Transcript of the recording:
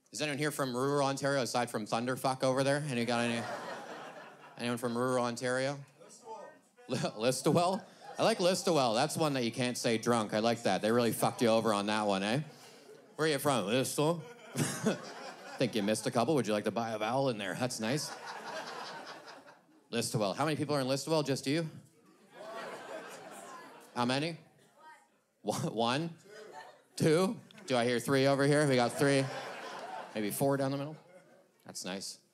Is anyone here from rural Ontario aside from Thunderfuck over there? Anyone from rural Ontario? Listowel? I like Listowel. That's one that you can't say drunk. I like that. They really fucked you over on that one, eh? Where are you from? Listowel? Think you missed a couple. Would you like to buy a vowel in there? That's nice. Listowel. How many people are in Listowel? Just you? How many? One? Two? Do I hear three over here? We got three. Maybe four down the middle? That's nice.